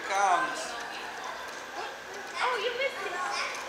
comes. Oh, you missed it.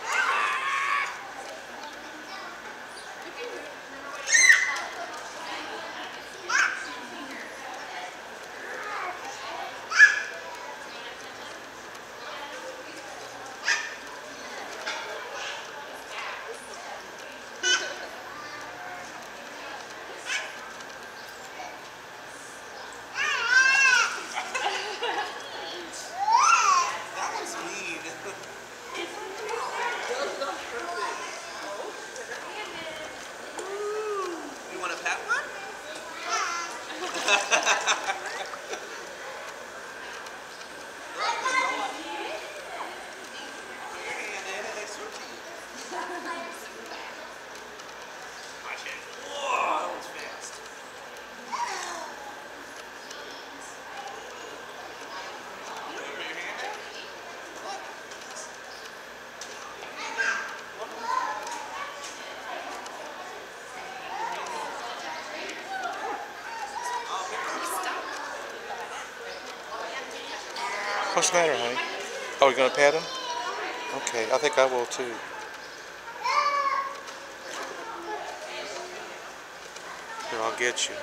That was mean. You want a pet one? Put your hand in and it's your teeth. Watch it. Whoa, that was fast. Put your hand in. What's the matter, honey? Oh, you're gonna pet him? Okay, I think I will too. Here, I'll get you.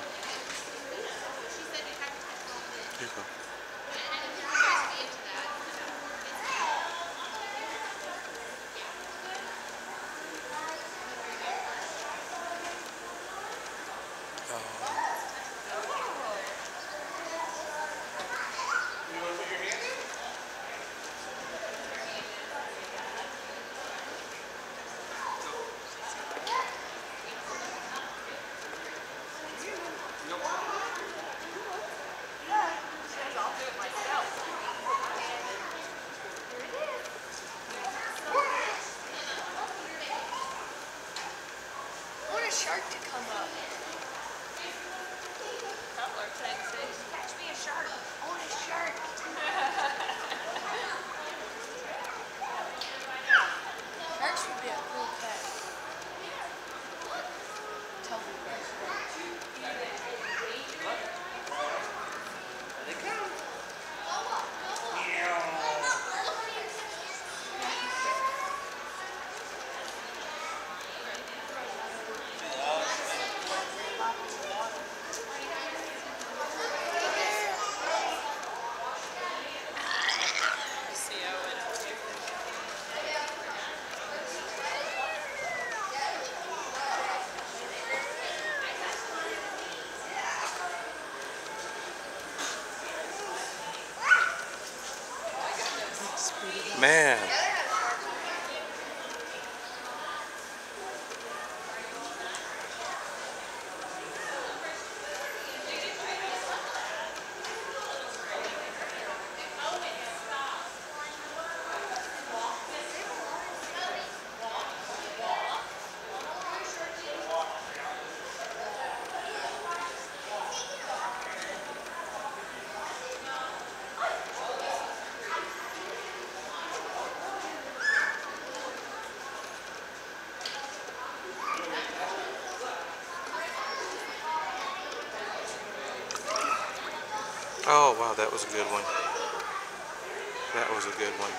Here you go. You want to put your hand in? I want a shark to come up. Catch me a shark. I want a shark. Sharks would be a cool pet. Tell me. They come. Man. Oh, wow, that was a good one. That was a good one.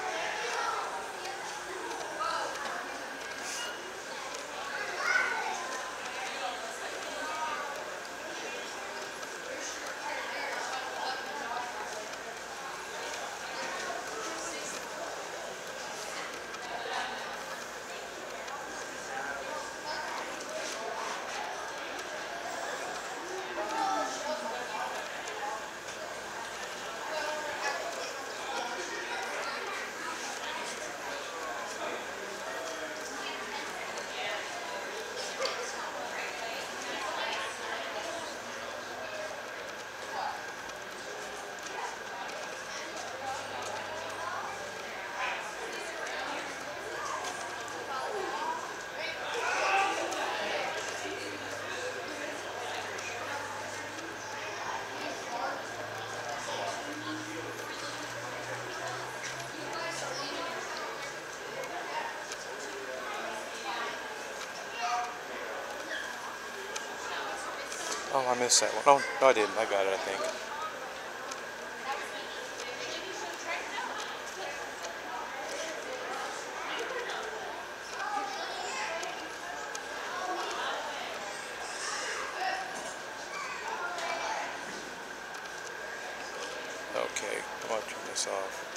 Oh, I missed that one. Oh, no, I didn't. I got it, I think. Okay, I'm gonna turn this off.